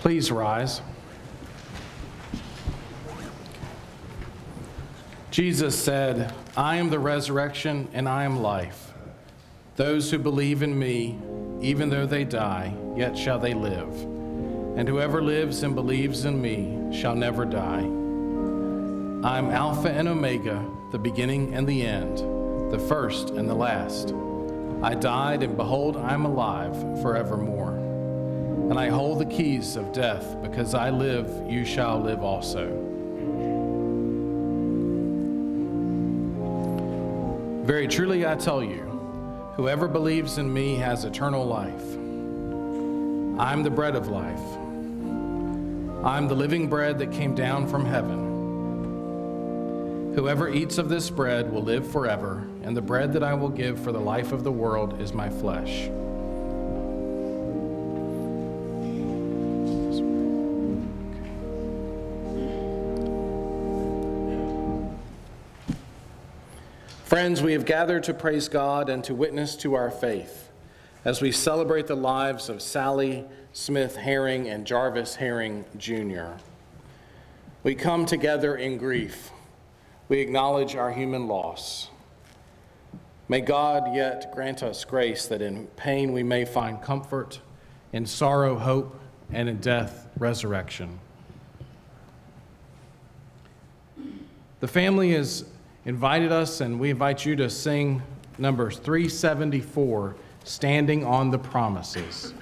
Please rise. Jesus said, "I am the resurrection and I am life. Those who believe in me, even though they die, yet shall they live. And whoever lives and believes in me shall never die. I am Alpha and Omega, the beginning and the end, the first and the last. I died, and behold, I am alive forevermore. And I hold the keys of death, because I live, you shall live also." Very truly I tell you, whoever believes in me has eternal life. I am the bread of life. I am the living bread that came down from heaven. Whoever eats of this bread will live forever, and the bread that I will give for the life of the world is my flesh. Friends, we have gathered to praise God and to witness to our faith as we celebrate the lives of Sally Smith Herring and Jarvis Herring, Jr. We come together in grief. We acknowledge our human loss. May God yet grant us grace that in pain we may find comfort, in sorrow, hope, and in death, resurrection. The family has invited us, and we invite you to sing number 374, Standing on the Promises.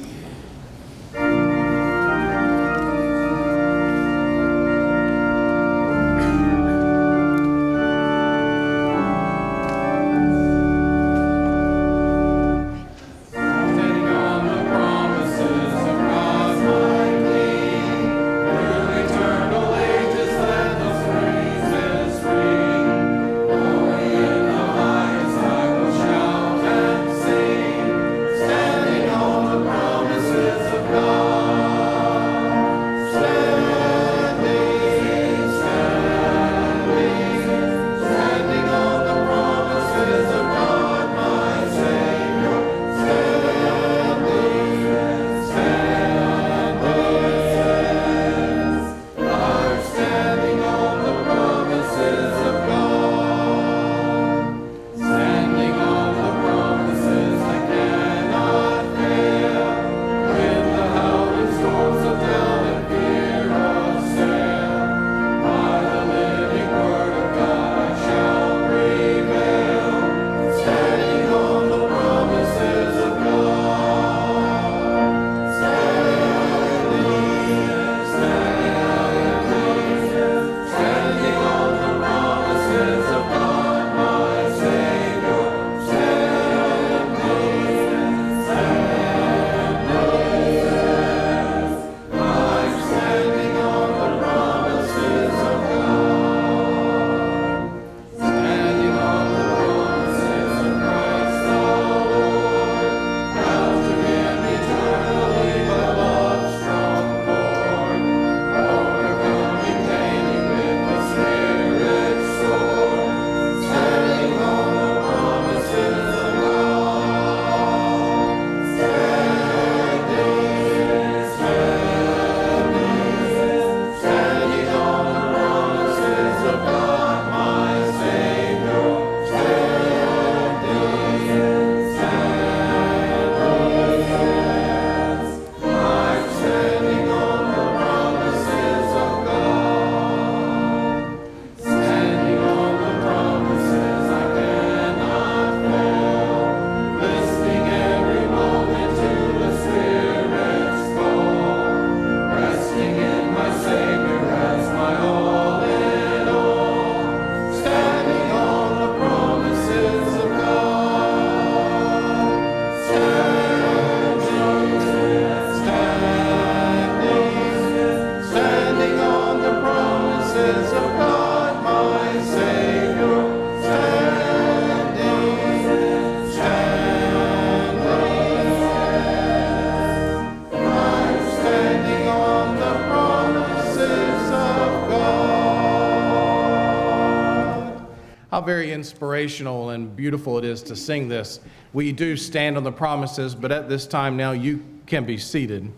How very inspirational and beautiful it is to sing this. We do stand on the promises, but at this time now you can be seated.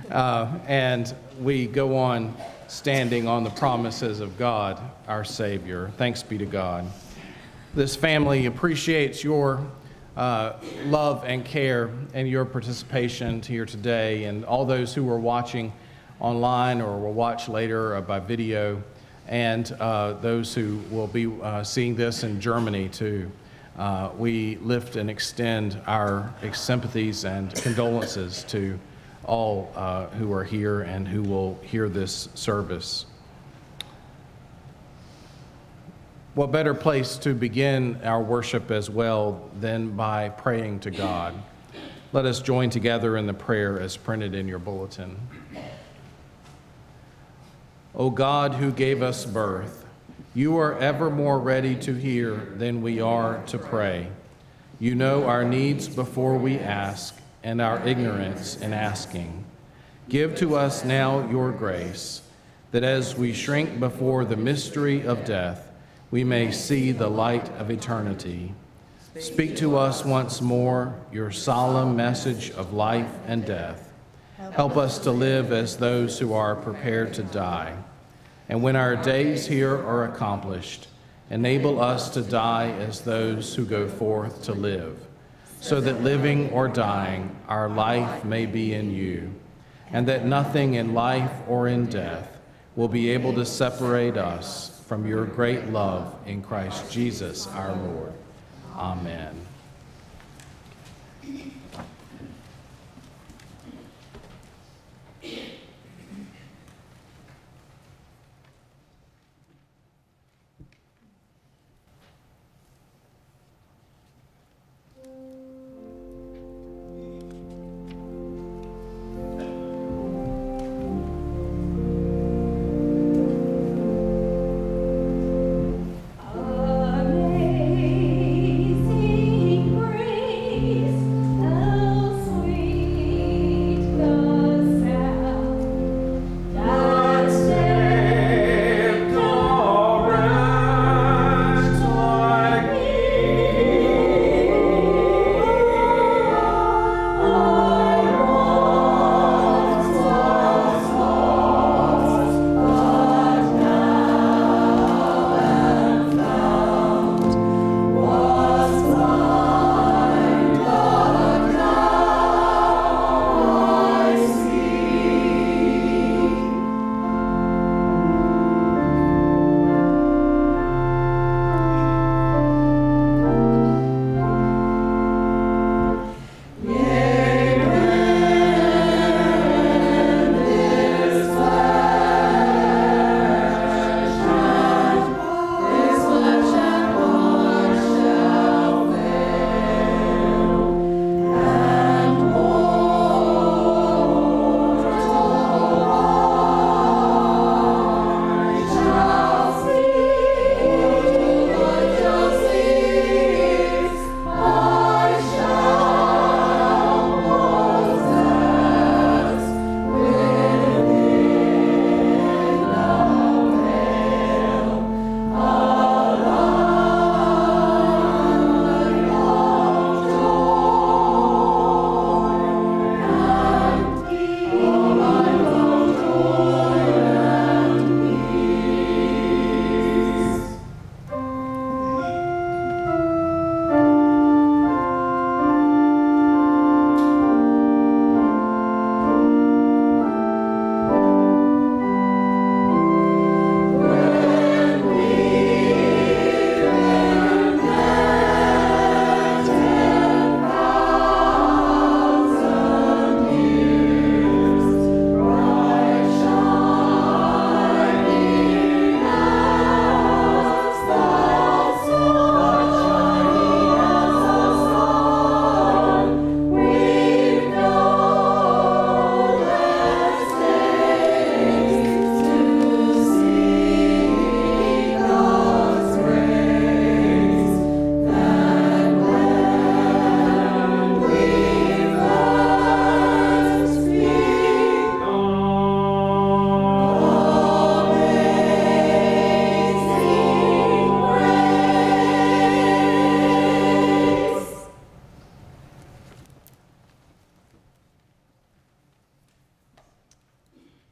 And we go on standing on the promises of God, our Savior. Thanks be to God. This family appreciates your love and care and your participation here today, and all those who are watching online or will watch later by video, and those who will be seeing this in Germany too. We lift and extend our sympathies and condolences to all who are here and who will hear this service. What better place to begin our worship as well than by praying to God? Let us join together in the prayer as printed in your bulletin. O God, who gave us birth, you are ever more ready to hear than we are to pray. You know our needs before we ask, and our ignorance in asking. Give to us now your grace, that as we shrink before the mystery of death, we may see the light of eternity. Speak to us once more your solemn message of life and death. Help us to live as those who are prepared to die. And when our days here are accomplished, enable us to die as those who go forth to live, so that living or dying, our life may be in you, and that nothing in life or in death will be able to separate us from your great love in Christ Jesus our Lord. Amen. Amazing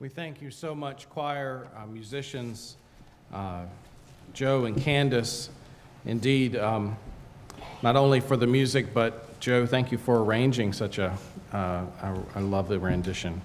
We thank you so much, choir, musicians, Joe and Candace. Indeed, not only for the music, but Joe, thank you for arranging such a lovely rendition.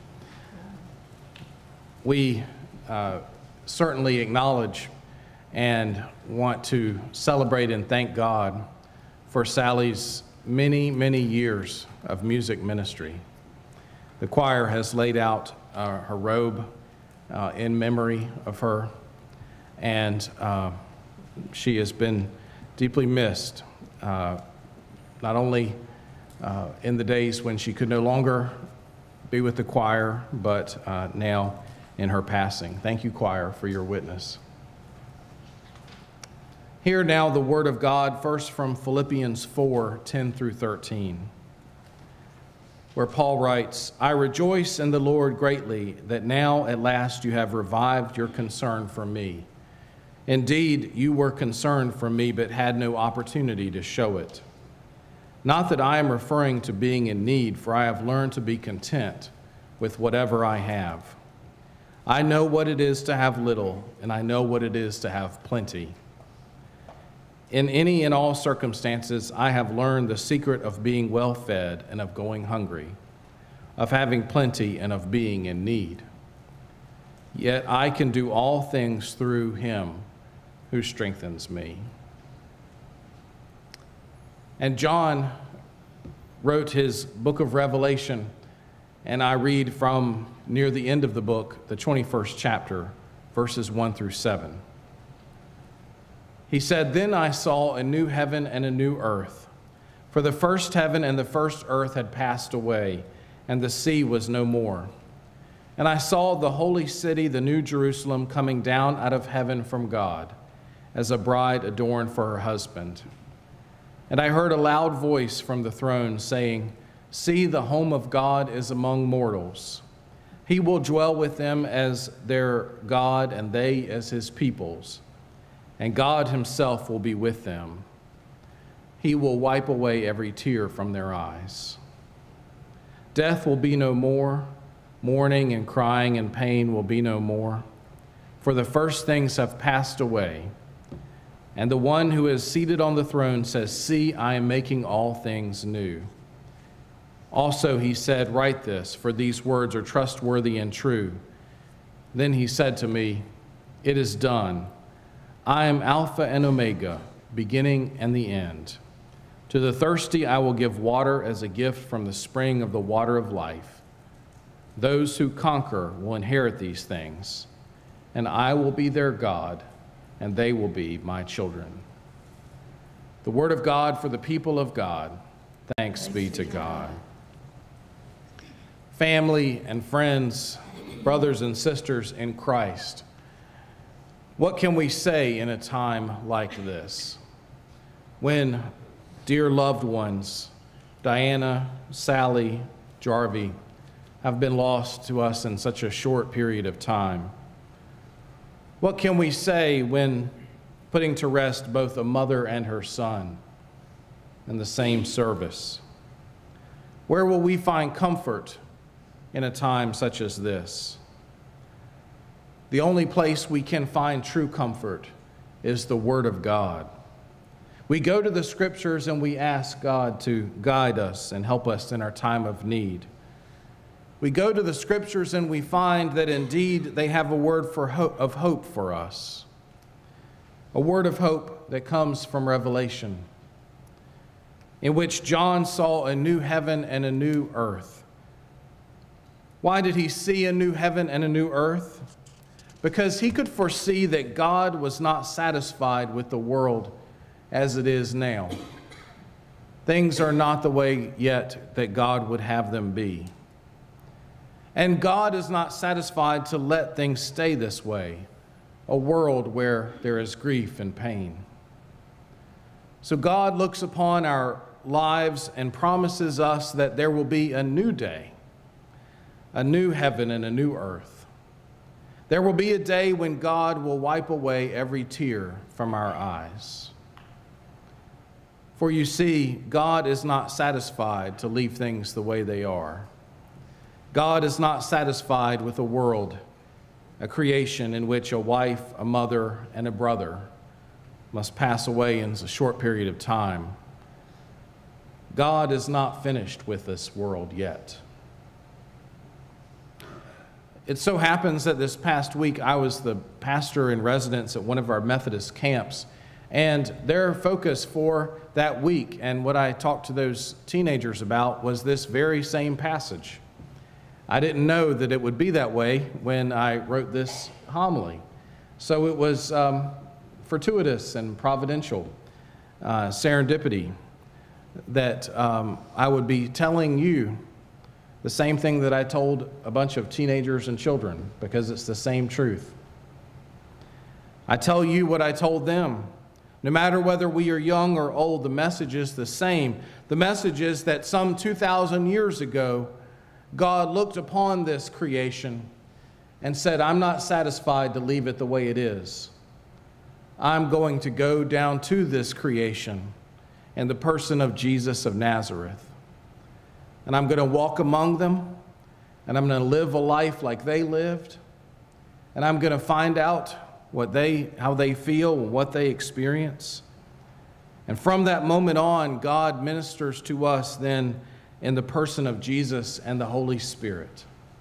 We certainly acknowledge and want to celebrate and thank God for Sally's many, many years of music ministry. The choir has laid out her robe in memory of her, and she has been deeply missed, not only in the days when she could no longer be with the choir, but now in her passing. Thank you, choir, for your witness. Hear now the word of God, first from Philippians 4:10 through 13. Where Paul writes, I rejoice in the Lord greatly that now at last you have revived your concern for me. Indeed, you were concerned for me, but had no opportunity to show it. Not that I am referring to being in need, for I have learned to be content with whatever I have. I know what it is to have little, and I know what it is to have plenty. In any and all circumstances, I have learned the secret of being well fed and of going hungry, of having plenty and of being in need. Yet I can do all things through him who strengthens me. And John wrote his book of Revelation, and I read from near the end of the book, the 21st chapter, verses 1 through 7. He said, Then I saw a new heaven and a new earth, for the first heaven and the first earth had passed away, and the sea was no more. And I saw the holy city, the new Jerusalem, coming down out of heaven from God, as a bride adorned for her husband. And I heard a loud voice from the throne saying, See, the home of God is among mortals. He will dwell with them as their God, and they as his peoples. And God himself will be with them. He will wipe away every tear from their eyes. Death will be no more. Mourning and crying and pain will be no more. For the first things have passed away. And the one who is seated on the throne says, See, I am making all things new. Also he said, Write this, for these words are trustworthy and true. Then he said to me, It is done. I am Alpha and Omega, beginning and the end. To the thirsty I will give water as a gift from the spring of the water of life. Those who conquer will inherit these things, and I will be their God, and they will be my children. The word of God for the people of God. Thanks be to God. Family and friends, brothers and sisters in Christ, what can we say in a time like this? When dear loved ones, Diana, Sally, Jarvis, have been lost to us in such a short period of time. What can we say when putting to rest both a mother and her son in the same service? Where will we find comfort in a time such as this? The only place we can find true comfort is the Word of God. We go to the Scriptures and we ask God to guide us and help us in our time of need. We go to the Scriptures and we find that indeed they have a word of hope for us, a word of hope that comes from Revelation, in which John saw a new heaven and a new earth. Why did he see a new heaven and a new earth? Because he could foresee that God was not satisfied with the world as it is now. Things are not the way yet that God would have them be. And God is not satisfied to let things stay this way, a world where there is grief and pain. So God looks upon our lives and promises us that there will be a new day, a new heaven and a new earth. There will be a day when God will wipe away every tear from our eyes. For you see, God is not satisfied to leave things the way they are. God is not satisfied with a world a creation in which a wife, a mother, and a brother must pass away in a short period of time. God is not finished with this world yet. It so happens that this past week I was the pastor in residence at one of our Methodist camps, and their focus for that week and what I talked to those teenagers about was this very same passage. I didn't know that it would be that way when I wrote this homily. So it was fortuitous and providential, serendipity, that I would be telling you the same thing that I told a bunch of teenagers and children, because it's the same truth. I tell you what I told them. No matter whether we are young or old, the message is the same. The message is that some 2,000 years ago, God looked upon this creation and said, I'm not satisfied to leave it the way it is. I'm going to go down to this creation in the person of Jesus of Nazareth. And I'm going to walk among them, and I'm going to live a life like they lived, and I'm going to find out how they feel, what they experience. And from that moment on, God ministers to us then in the person of Jesus and the Holy Spirit.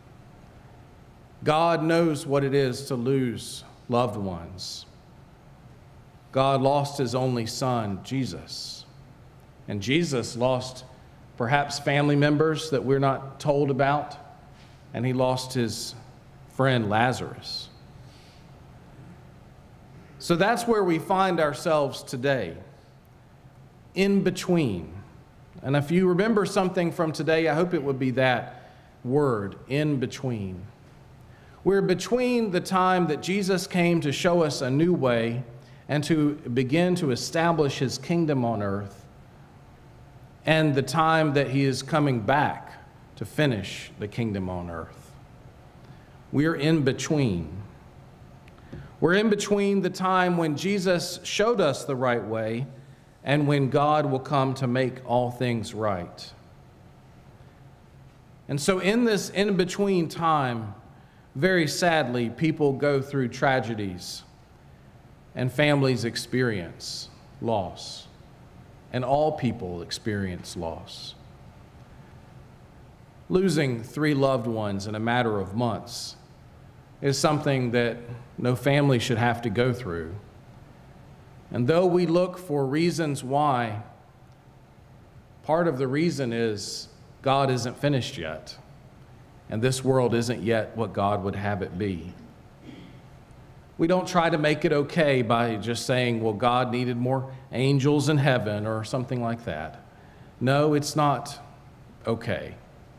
God knows what it is to lose loved ones. God lost his only son, Jesus. And Jesus lost perhaps family members that we're not told about, and he lost his friend Lazarus. So that's where we find ourselves today, in between. And if you remember something from today, I hope it would be that word, in between. We're between the time that Jesus came to show us a new way and to begin to establish his kingdom on earth, and the time that he is coming back to finish the kingdom on earth. We're in between. We're in between the time when Jesus showed us the right way and when God will come to make all things right. And so in this in-between time, very sadly, people go through tragedies and families experience loss, and all people experience loss. Losing 3 loved ones in a matter of months is something that no family should have to go through. And though we look for reasons why, part of the reason is God isn't finished yet, and this world isn't yet what God would have it be. We don't try to make it okay by just saying, well, God needed more angels in heaven or something like that. No, it's not okay.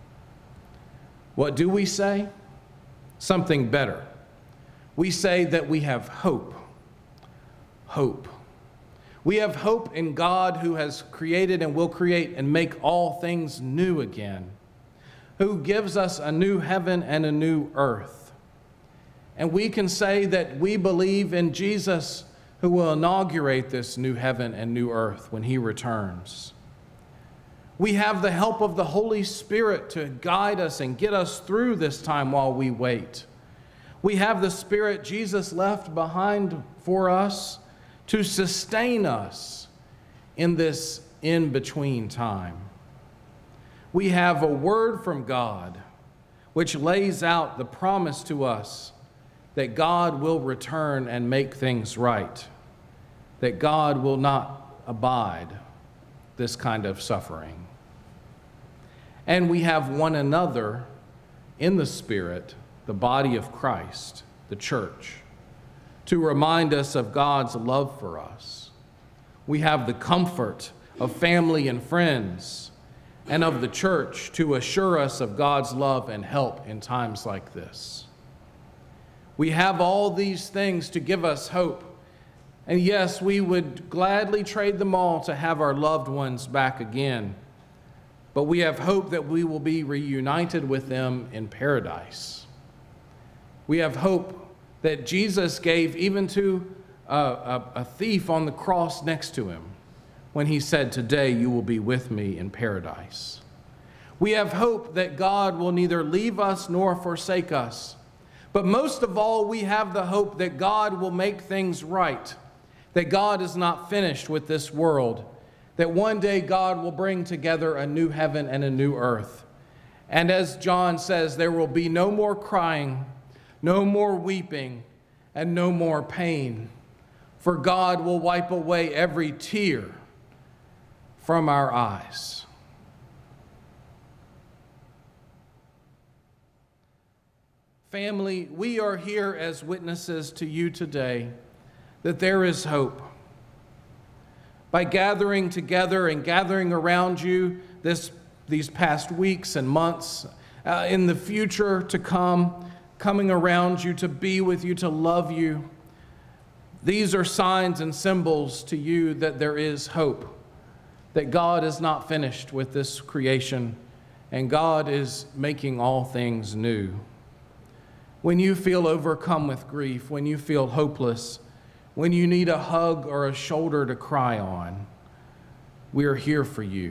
What do we say? Something better. We say that we have hope. Hope. We have hope in God, who has created and will create and make all things new again, who gives us a new heaven and a new earth. And we can say that we believe in Jesus, who will inaugurate this new heaven and new earth when he returns. We have the help of the Holy Spirit to guide us and get us through this time while we wait. We have the Spirit Jesus left behind for us to sustain us in this in-between time. We have a word from God which lays out the promise to us that God will return and make things right, that God will not abide this kind of suffering. And we have one another in the Spirit, the body of Christ, the church, to remind us of God's love for us. We have the comfort of family and friends and of the church to assure us of God's love and help in times like this. We have all these things to give us hope. And yes, we would gladly trade them all to have our loved ones back again. But we have hope that we will be reunited with them in paradise. We have hope that Jesus gave even to a thief on the cross next to him when he said, "Today you will be with me in paradise." We have hope that God will neither leave us nor forsake us, But most of all, we have the hope that God will make things right, that God is not finished with this world, that one day God will bring together a new heaven and a new earth. And as John says, there will be no more crying, no more weeping, and no more pain, for God will wipe away every tear from our eyes. Family, we are here as witnesses to you today that there is hope. By gathering together and gathering around you these past weeks and months, in the future to come, coming around you to be with you, to love you, these are signs and symbols to you that there is hope, that God is not finished with this creation, and God is making all things new. When you feel overcome with grief, when you feel hopeless, when you need a hug or a shoulder to cry on, we are here for you.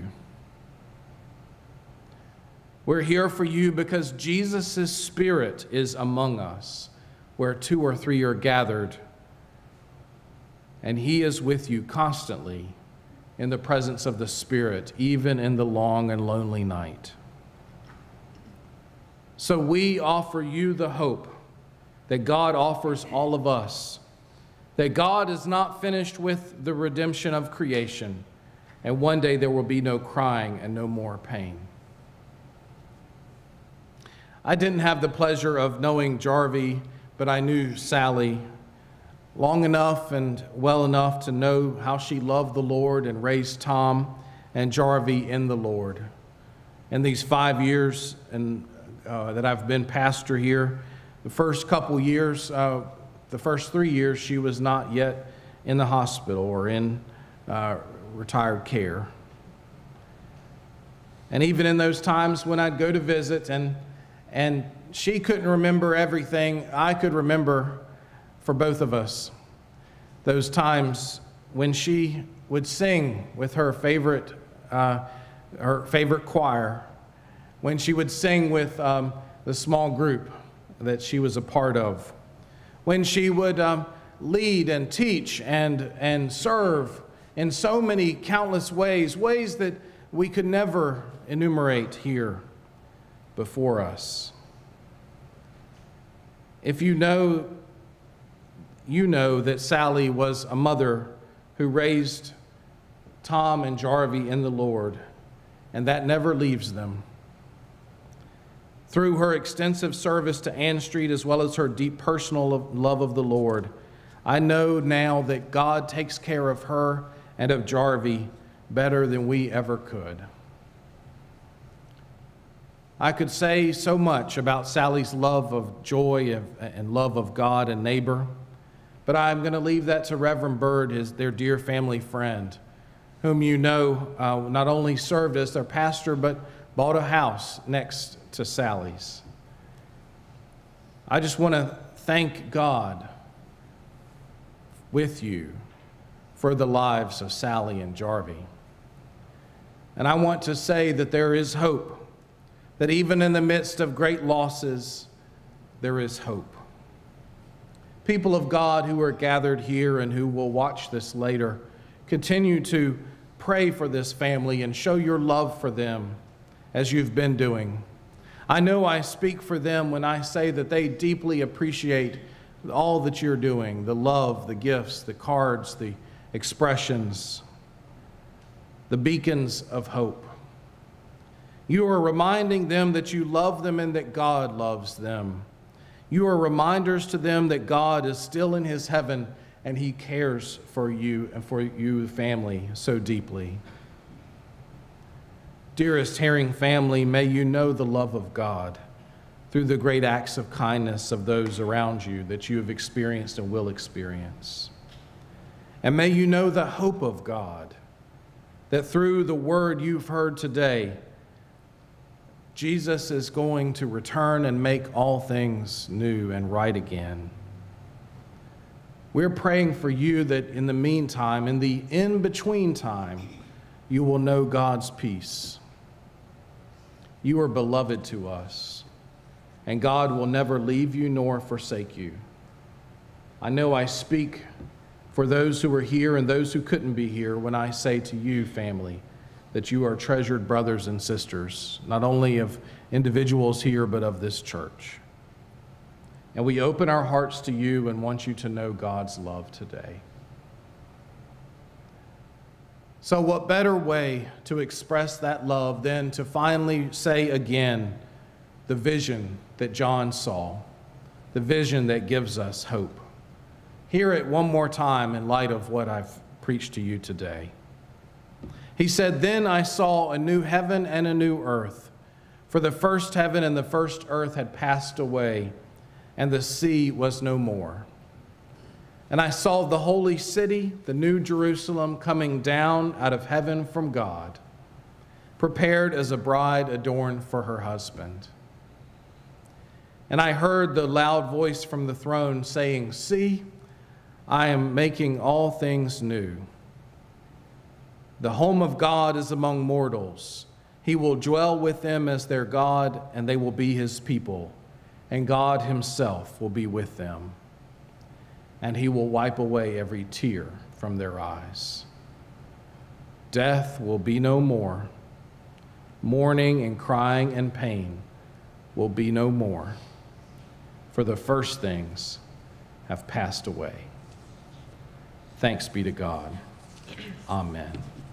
We're here for you because Jesus' Spirit is among us, where 2 or 3 are gathered, and He is with you constantly in the presence of the Spirit, even in the long and lonely night. So we offer you the hope that God offers all of us, that God is not finished with the redemption of creation, and one day there will be no crying and no more pain. I didn't have the pleasure of knowing Jarvis, but I knew Sally long enough and well enough to know how she loved the Lord and raised Tom and Jarvis in the Lord. In these 5 years that I've been pastor here, the first couple years, the first 3 years, she was not yet in the hospital or in retired care. And even in those times when I'd go to visit and she couldn't remember everything, I could remember for both of us those times when she would sing with her favorite choir, when she would sing with the small group that she was a part of, when she would lead and teach and serve in so many countless ways that we could never enumerate here before us. If you know that Sally was a mother who raised Tom and Jarvis in the Lord, and that never leaves them. Through her extensive service to Ann Street, as well as her deep personal love of the Lord, I know now that God takes care of her and of Jarvis better than we ever could. I could say so much about Sally's love of joy and love of God and neighbor, but I'm going to leave that to Reverend Bird, their dear family friend, whom you know not only served as their pastor, but bought a house next to Sally's. I just want to thank God with you for the lives of Sally and Jarvis. And I want to say that there is hope, that even in the midst of great losses, there is hope. People of God who are gathered here and who will watch this later, continue to pray for this family and show your love for them as you've been doing. I know I speak for them when I say that they deeply appreciate all that you're doing, the love, the gifts, the cards, the expressions, the beacons of hope. You are reminding them that you love them and that God loves them. You are reminders to them that God is still in His heaven and He cares for you and for you, family, so deeply. Dearest Herring family, may you know the love of God through the great acts of kindness of those around you that you have experienced and will experience. And may you know the hope of God, that through the word you've heard today, Jesus is going to return and make all things new and right again. We're praying for you that in the meantime, in the in-between time, you will know God's peace. You are beloved to us. and God will never leave you nor forsake you. I know I speak for those who were here and those who couldn't be here when I say to you, family, that you are treasured brothers and sisters, not only of individuals here, but of this church. And we open our hearts to you and want you to know God's love today. So what better way to express that love than to finally say again the vision that John saw, the vision that gives us hope. Hear it one more time in light of what I've preached to you today. He said, "Then I saw a new heaven and a new earth, for the first heaven and the first earth had passed away, and the sea was no more. And I saw the holy city, the new Jerusalem, coming down out of heaven from God, prepared as a bride adorned for her husband. And I heard the loud voice from the throne saying, 'See, I am making all things new. The home of God is among mortals. He will dwell with them as their God, and they will be his people, and God himself will be with them. And he will wipe away every tear from their eyes. Death will be no more. Mourning and crying and pain will be no more, for the first things have passed away.' Thanks be to God. Amen."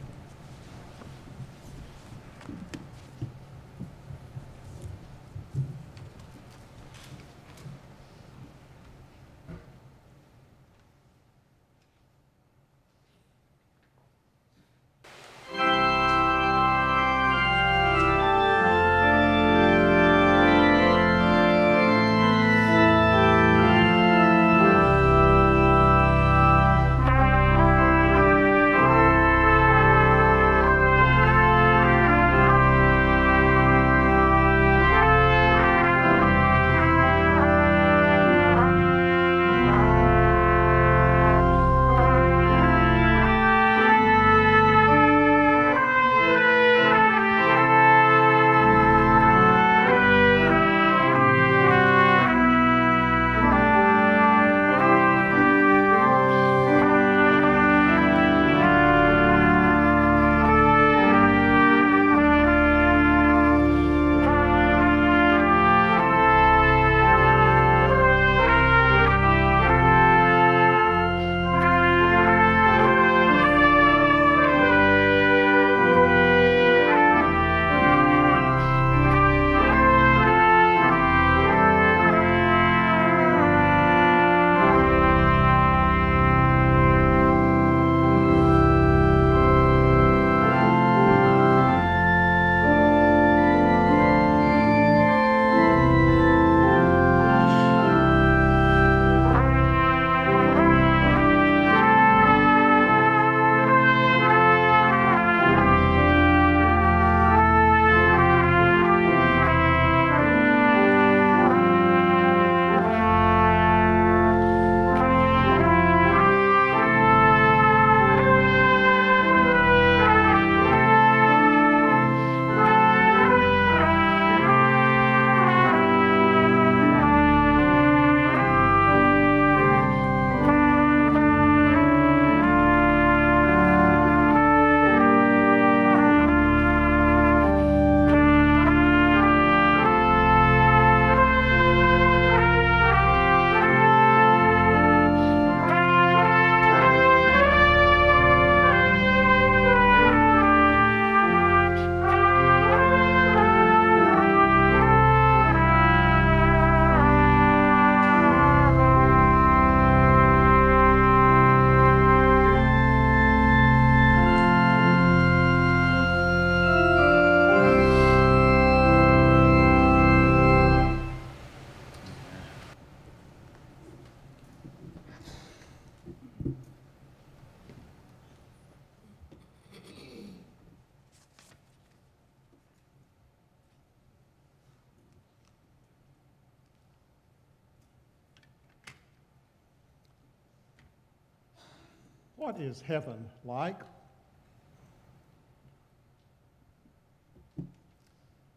What is heaven like?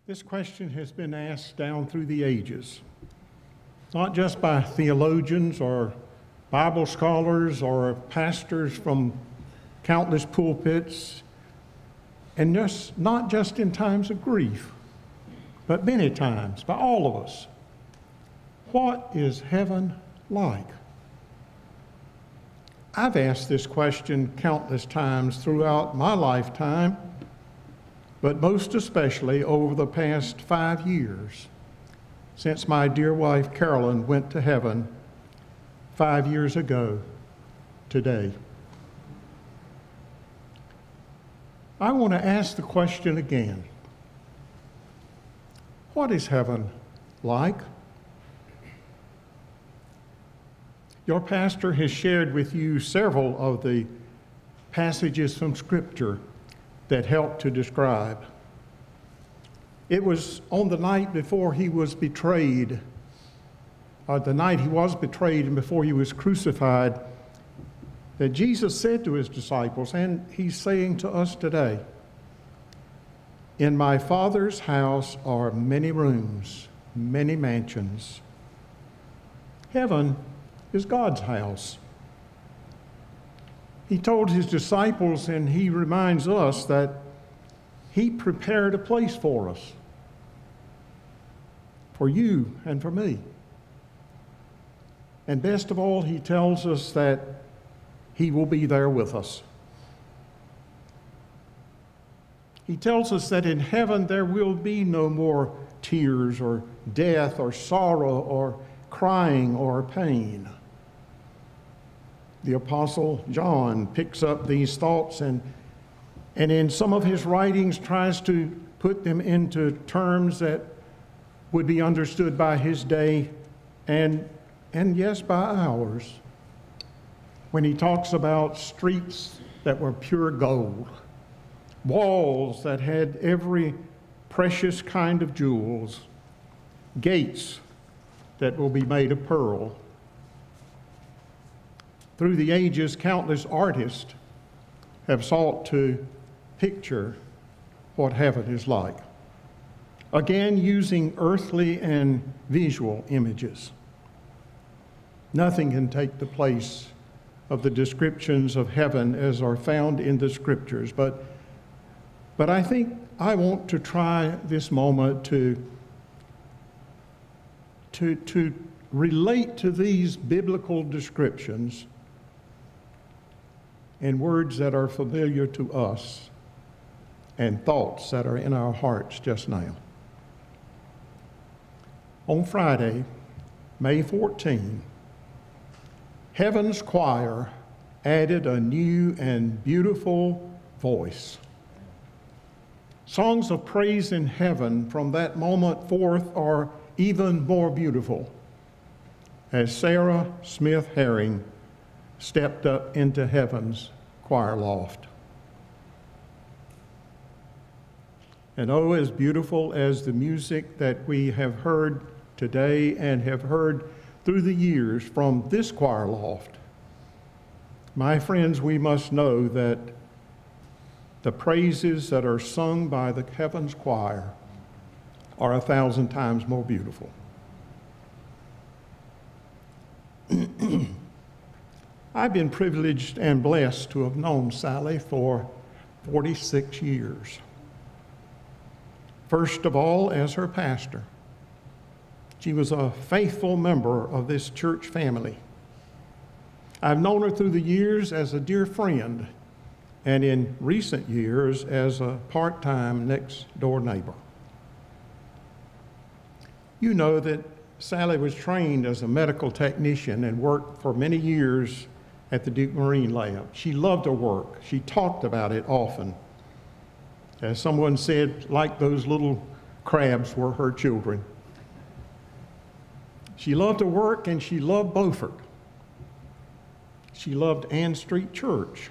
This question has been asked down through the ages, not just by theologians or Bible scholars or pastors from countless pulpits, and not just in times of grief, but many times by all of us. What is heaven like? I've asked this question countless times throughout my lifetime, but most especially over the past 5 years, since my dear wife Carolyn went to heaven 5 years ago today. I want to ask the question again. What is heaven like? Your pastor has shared with you several of the passages from Scripture that help to describe. It was on the night before he was betrayed, or the night he was betrayed and before he was crucified, that Jesus said to his disciples, and he's saying to us today, "In my Father's house are many rooms, many mansions." Heaven is God's house. He told his disciples, and he reminds us, that he prepared a place for us, for you and for me. And best of all, he tells us that he will be there with us. He tells us that in heaven there will be no more tears or death or sorrow or crying or pain. The Apostle John picks up these thoughts and in some of his writings tries to put them into terms that would be understood by his day and yes, by ours. When he talks about streets that were pure gold, walls that had every precious kind of jewels, gates that will be made of pearl. Through the ages, countless artists have sought to picture what heaven is like, again using earthly and visual images. Nothing can take the place of the descriptions of heaven as are found in the Scriptures, but I think I want to try this moment to relate to these biblical descriptions in words that are familiar to us and thoughts that are in our hearts just now. On Friday, May 14, Heaven's choir added a new and beautiful voice. Songs of praise in heaven from that moment forth are even more beautiful as Sarah Smith Herring stepped up into heaven's choir loft. And oh, as beautiful as the music that we have heard today and have heard through the years from this choir loft, my friends, we must know that the praises that are sung by the heavens choir are 1,000 times more beautiful. I've been privileged and blessed to have known Sally for 46 years. First of all, as her pastor. She was a faithful member of this church family. I've known her through the years as a dear friend, and in recent years as a part-time next-door neighbor. You know that Sally was trained as a medical technician and worked for many years at the Duke Marine Lab. She loved her work. She talked about it often. As someone said, like those little crabs were her children. She loved her work and she loved Beaufort. She loved Ann Street Church.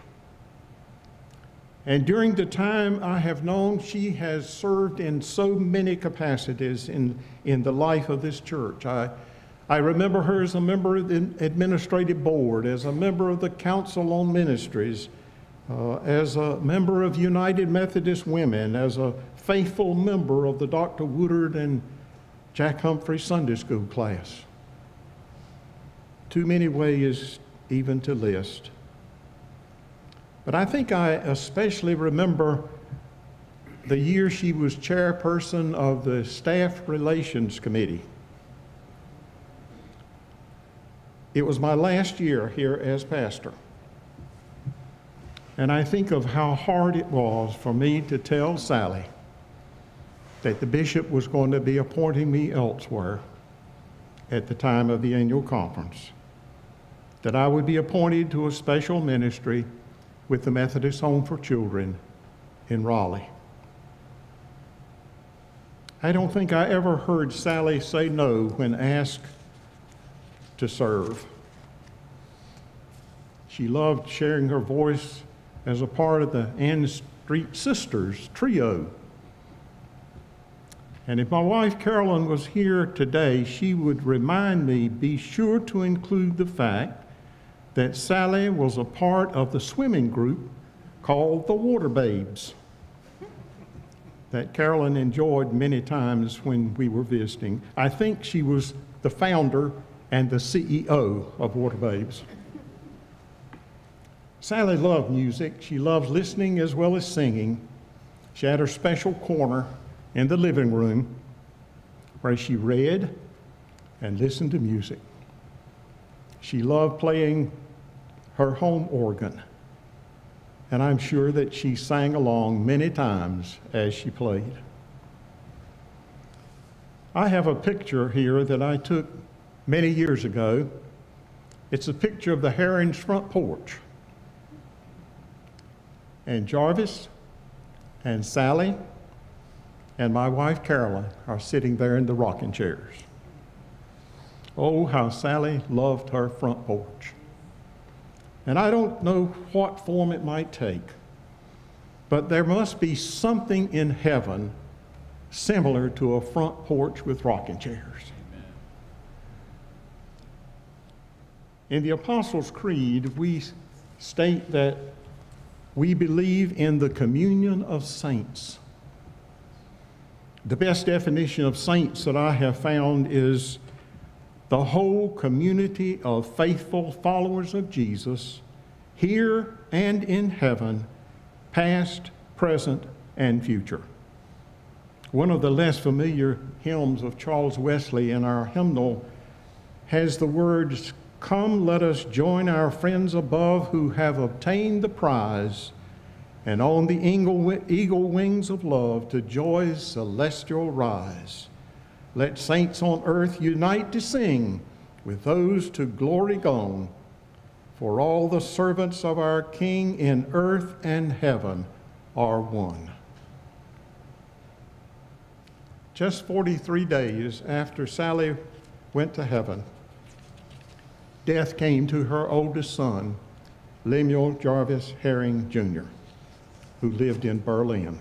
And during the time I have known, she has served in so many capacities in the life of this church. I remember her as a member of the administrative board, as a member of the Council on Ministries, as a member of United Methodist Women, as a faithful member of the Dr. Woodard and Jack Humphrey Sunday School class. Too many ways even to list. But I think I especially remember the year she was chairperson of the Staff Relations Committee. It was my last year here as pastor. And I think of how hard it was for me to tell Sally that the bishop was going to be appointing me elsewhere at the time of the annual conference, that I would be appointed to a special ministry with the Methodist Home for Children in Raleigh. I don't think I ever heard Sally say no when asked to serve. She loved sharing her voice as a part of the Ann Street Sisters trio. And if my wife Carolyn was here today, she would remind me, be sure to include the fact that Sally was a part of the swimming group called the Water Babes that Carolyn enjoyed many times when we were visiting. I think she was the founder and the CEO of Water Babes. Sally loved music. She loved listening as well as singing. She had her special corner in the living room where she read and listened to music. She loved playing her home organ, and I'm sure that she sang along many times as she played. I have a picture here that I took many years ago. It's a picture of the Herring's front porch. And Jarvis and Sally and my wife Carolyn are sitting there in the rocking chairs. Oh, how Sally loved her front porch. And I don't know what form it might take, but there must be something in heaven similar to a front porch with rocking chairs. Amen. In the Apostles' Creed, we state that we believe in the communion of saints. The best definition of saints that I have found is the whole community of faithful followers of Jesus, here and in heaven, past, present, and future. One of the less familiar hymns of Charles Wesley in our hymnal has the words, "Come, let us join our friends above who have obtained the prize, and on the eagle wings of love to joy's celestial rise. Let saints on earth unite to sing with those to glory gone, for all the servants of our King in earth and heaven are one." Just 43 days after Sally went to heaven, death came to her oldest son, Lemuel Jarvis Herring, Jr., who lived in Berlin.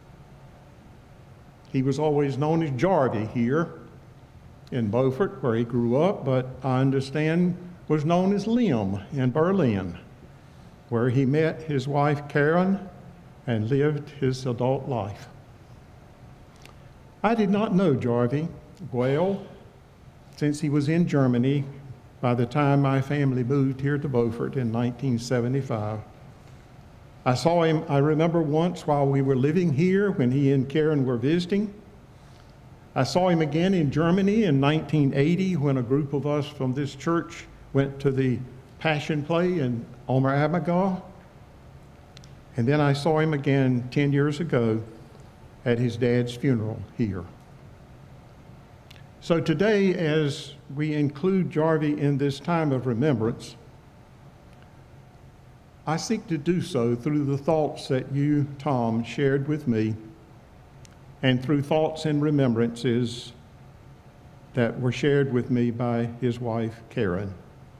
He was always known as Jarvie here in Beaufort, where he grew up, but I understand was known as Lem in Berlin, where he met his wife Karen and lived his adult life. I did not know Jarvie well since he was in Germany by the time my family moved here to Beaufort in 1975. I saw him, I remember once while we were living here when he and Karen were visiting. I saw him again in Germany in 1980 when a group of us from this church went to the Passion Play in Omer Ammergau. And then I saw him again 10 years ago at his dad's funeral here. So today, as we include Jarvie in this time of remembrance, I seek to do so through the thoughts that you, Tom, shared with me, and through thoughts and remembrances that were shared with me by his wife, Karen.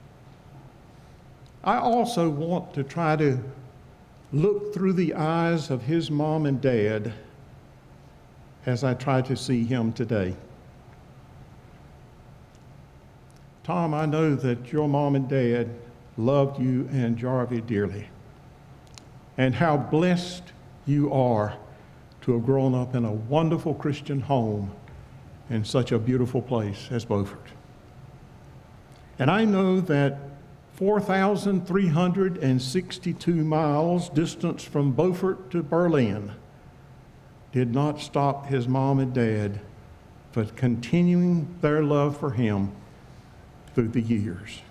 I also want to try to look through the eyes of his mom and dad as I try to see him today. Tom, I know that your mom and dad loved you and Jarvie dearly, and how blessed you are to have grown up in a wonderful Christian home in such a beautiful place as Beaufort. And I know that 4,362 miles distance from Beaufort to Berlin did not stop his mom and dad from continuing their love for him through the years.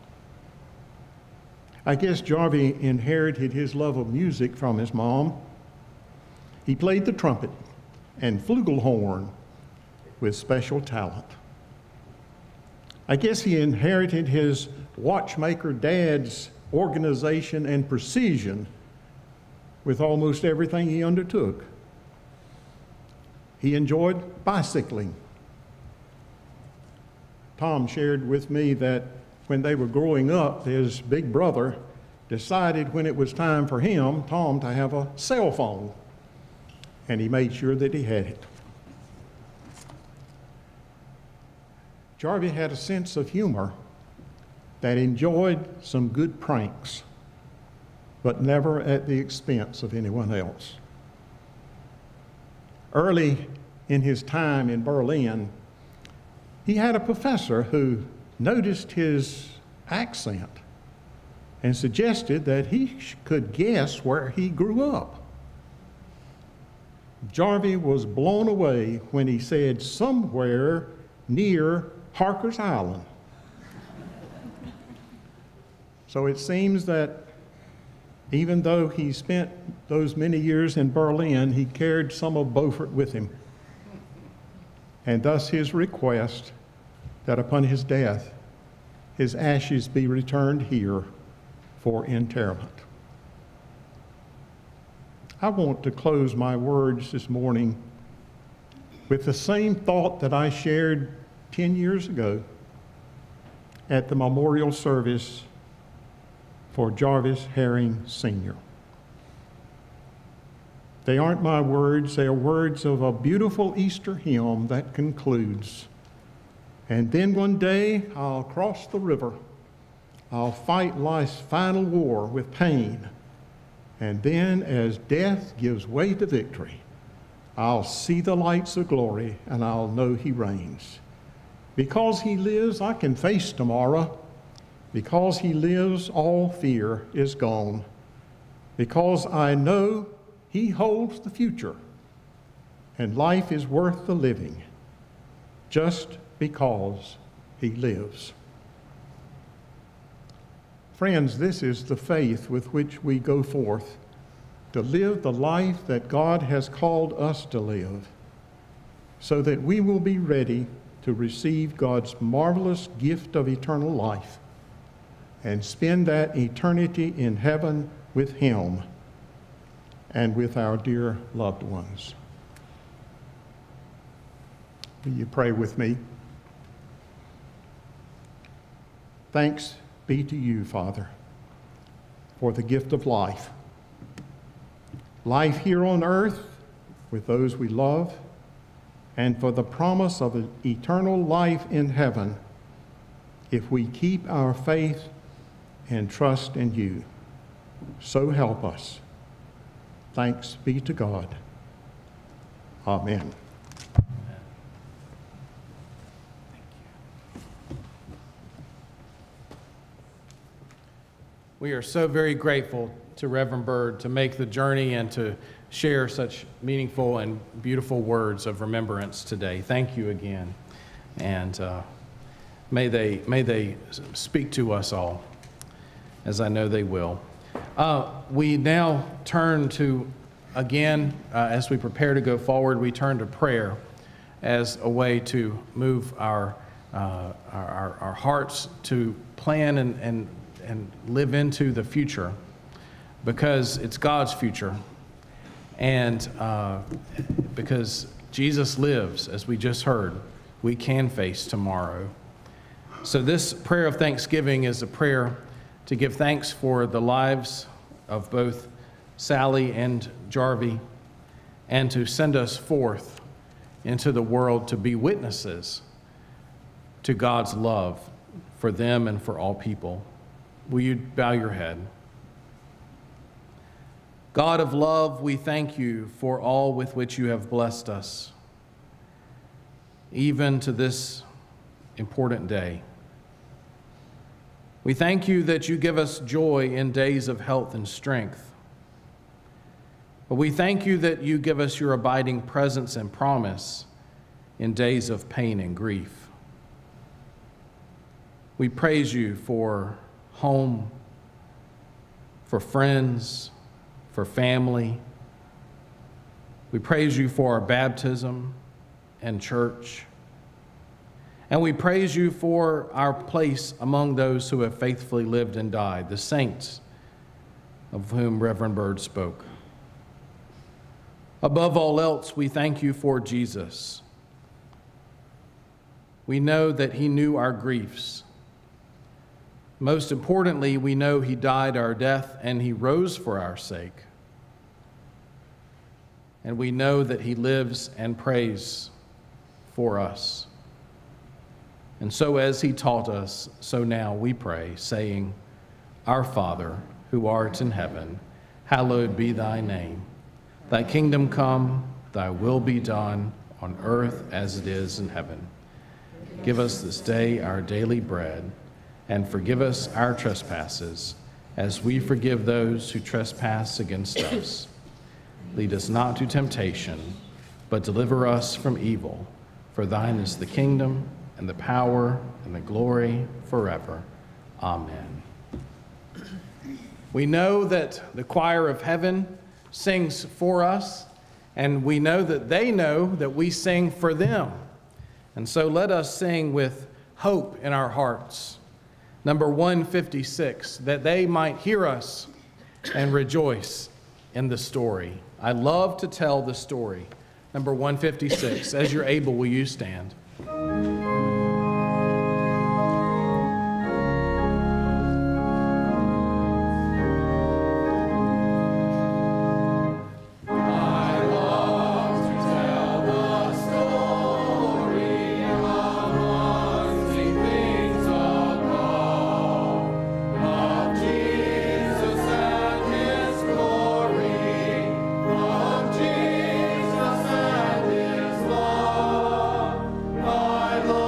I guess Jarvis inherited his love of music from his mom. He played the trumpet and flugelhorn with special talent. I guess he inherited his watchmaker dad's organization and precision with almost everything he undertook. He enjoyed bicycling. Tom shared with me that when they were growing up, his big brother decided when it was time for him, Tom, to have a cell phone, and he made sure that he had it. Jarvis had a sense of humor that enjoyed some good pranks, but never at the expense of anyone else. Early in his time in Berlin, he had a professor who noticed his accent and suggested that he could guess where he grew up. Jarvis was blown away when he said somewhere near Harker's Island. So it seems that even though he spent those many years in Berlin, he carried some of Beaufort with him. And thus his request that upon his death, his ashes be returned here for interment. I want to close my words this morning with the same thought that I shared 10 years ago at the memorial service for Jarvis Herring Sr. They aren't my words, they are words of a beautiful Easter hymn that concludes, "And then one day I'll cross the river, I'll fight life's final war with pain, and then as death gives way to victory, I'll see the lights of glory and I'll know he reigns. Because he lives, I can face tomorrow. Because he lives, all fear is gone. Because I know he holds the future, and life is worth the living, just because he lives." Friends, this is the faith with which we go forth to live the life that God has called us to live, so that we will be ready to receive God's marvelous gift of eternal life and spend that eternity in heaven with him and with our dear loved ones. Will you pray with me? Thanks be to you, Father, for the gift of life. Life here on earth with those we love, and for the promise of an eternal life in heaven if we keep our faith and trust in you. So help us. Thanks be to God. Amen. We are so very grateful to Reverend Byrd to make the journey and to share such meaningful and beautiful words of remembrance today. Thank you again. And may they speak to us all, as I know they will. We now turn to, again, as we prepare to go forward, we turn to prayer as a way to move our hearts to plan and live into the future, because it's God's future, and because Jesus lives, as we just heard, we can face tomorrow. So this prayer of thanksgiving is a prayer to give thanks for the lives of both Sally and Jarvis, and to send us forth into the world to be witnesses to God's love for them and for all people. Will you bow your head? God of love, we thank you for all with which you have blessed us, even to this important day. We thank you that you give us joy in days of health and strength. But we thank you that you give us your abiding presence and promise in days of pain and grief. We praise you for home, for friends, for family. We praise you for our baptism and church. And we praise you for our place among those who have faithfully lived and died, the saints of whom Reverend Byrd spoke. Above all else, we thank you for Jesus. We know that he knew our griefs. Most importantly, we know he died our death and he rose for our sake. And we know that he lives and prays for us. And so as he taught us, so now we pray, saying, Our Father, who art in heaven, hallowed be thy name. Thy kingdom come, thy will be done, on earth as it is in heaven. Give us this day our daily bread, and forgive us our trespasses, as we forgive those who trespass against us. Lead us not to temptation, but deliver us from evil. For thine is the kingdom, and the power, and the glory forever. Amen. We know that the choir of heaven sings for us, and we know that they know that we sing for them. And so let us sing with hope in our hearts. Number 156, that they might hear us and rejoice in the story. I love to tell the story. Number 156. As you're able, will you stand? I love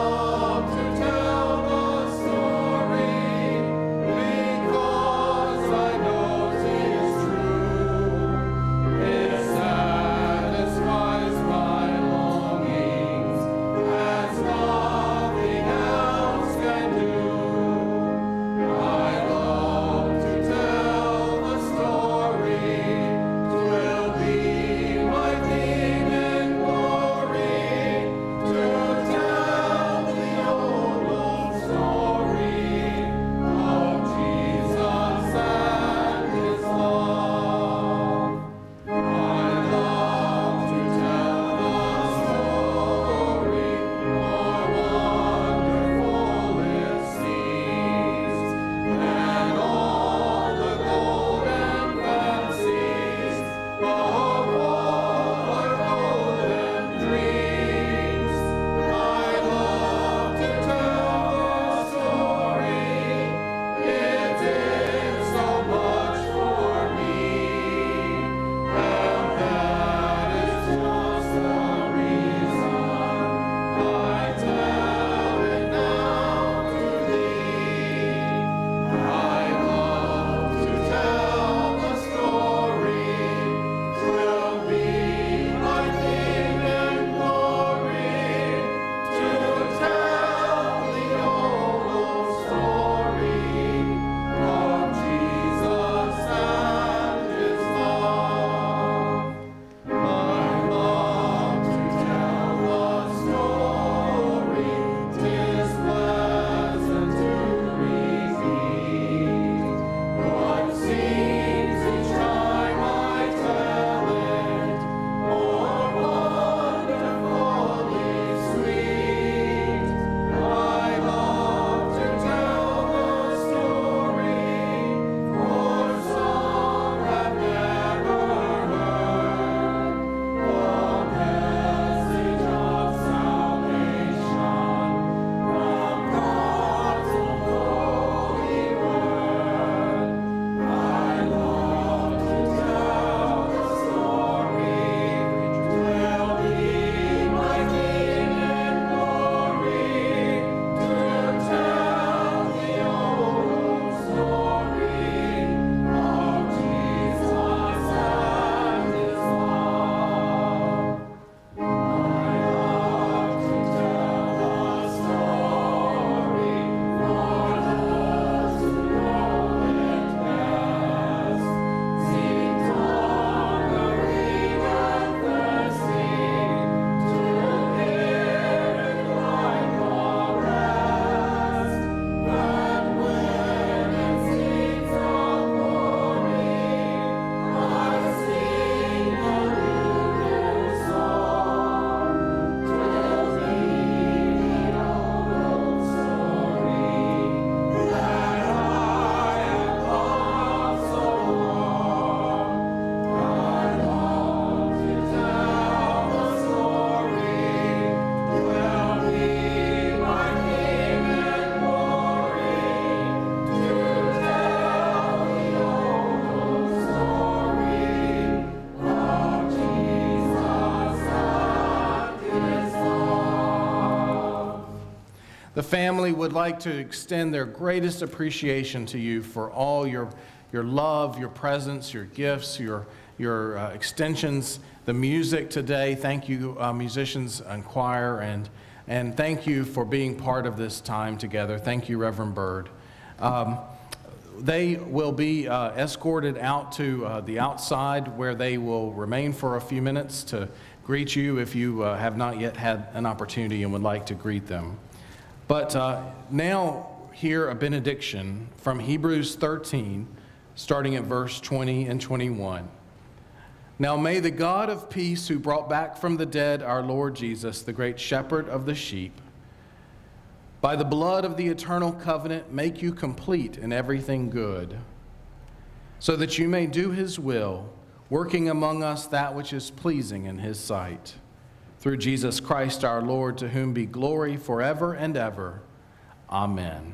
The family would like to extend their greatest appreciation to you for all your love, your presence, your gifts, your extensions, the music today. Thank you, musicians and choir, and thank you for being part of this time together. Thank you, Reverend Byrd. They will be escorted out to the outside, where they will remain for a few minutes to greet you if you have not yet had an opportunity and would like to greet them. But now hear a benediction from Hebrews 13, starting at verse 20 and 21. Now may the God of peace, who brought back from the dead our Lord Jesus, the great shepherd of the sheep, by the blood of the eternal covenant, make you complete in everything good, so that you may do his will, working among us that which is pleasing in his sight. Through Jesus Christ our Lord, to whom be glory forever and ever. Amen.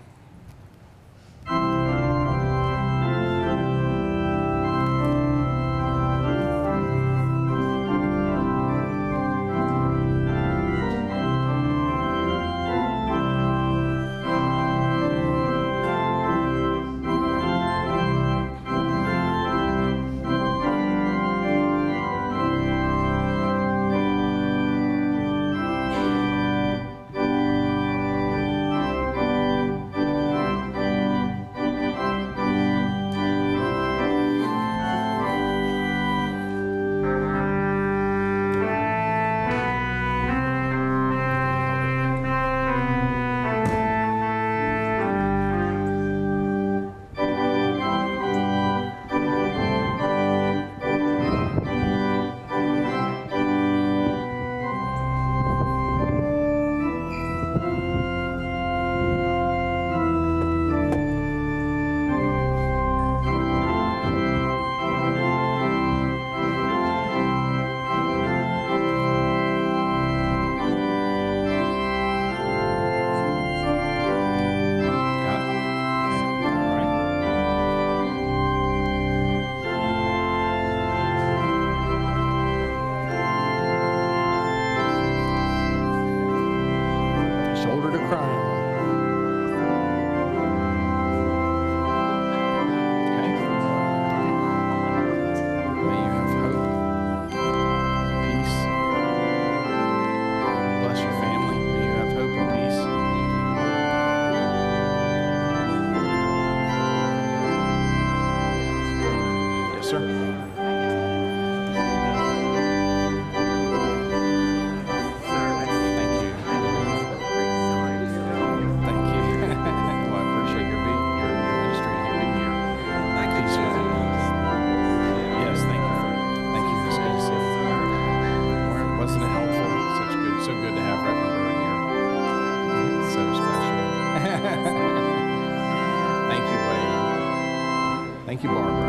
Thank you, Barbara.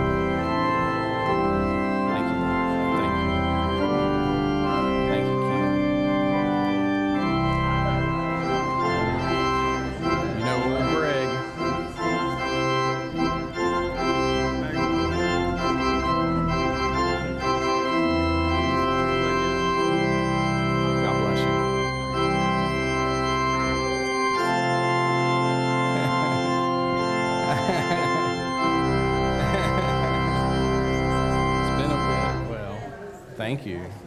Thank you. Thank you. Thank you, Keith. You know, old Greg. God bless you. Thank you.